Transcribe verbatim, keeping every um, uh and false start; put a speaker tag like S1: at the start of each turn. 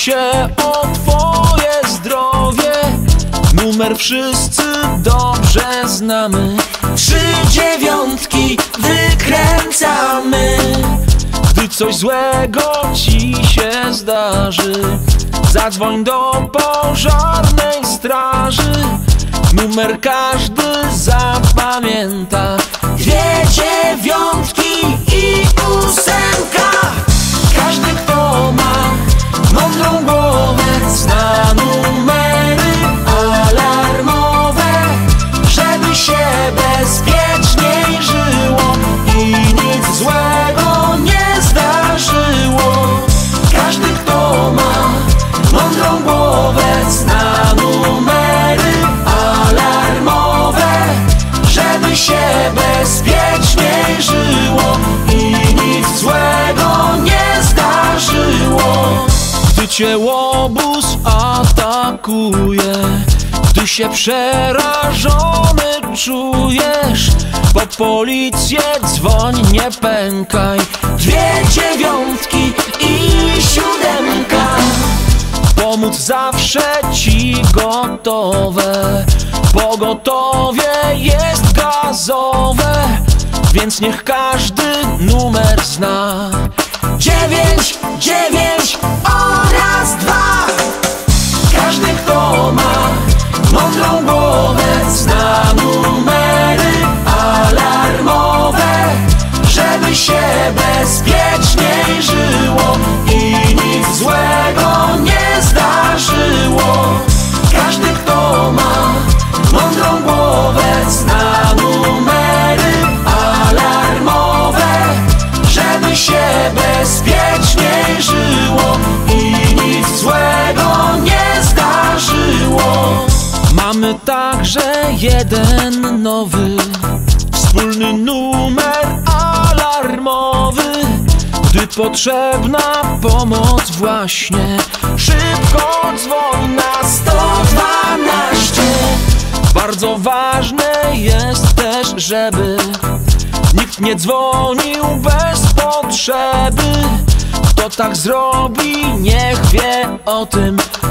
S1: się o twoje zdrowie. Numer wszyscy dobrze znamy.
S2: Trzy dziewiątki wykręcamy.
S1: Gdy coś złego ci się zdarzy, zadzwoń do pożarnej straży. Numer każdy zapamięta.
S2: Dwie dziewiątki i ósemka.
S1: Każdy, kto ma mądrą głowę, zna numery alarmowe, żeby się bezpieczniej żyło i nic złego nie zdarzyło. Każdy, kto ma mądrą głowę, zna numery alarmowe, żeby się bezpieczniej żyło i nic złego nie zdarzyło. Gdy cię łobuz atakuje, gdy się przerażony czujesz, po policję dzwoń, nie pękaj.
S2: Dwie dziewiątki i siódemka.
S1: Pomóc zawsze ci gotowe. Pogotowie jest gazowe, więc niech każdy numer zna.
S2: Dziewięć, dziewięć oraz dwa.
S1: Każdy, kto ma mądrą głowę, zna numery alarmowe, żeby się bezpieczniej żyło i nic złego nie zdarzyło. Każdy, kto ma mądrą głowę, zna numery alarmowe, żeby się bezpieczniej żyło i nic złego nie zdarzyło. Mamy także jeden nowy, wspólny numer alarmowy. Gdy potrzebna pomoc właśnie, szybko dzwoń na sto dwanaście. Bardzo ważne jest też, żeby nikt nie dzwonił bez potrzeby. Kto tak zrobi, niech wie o tym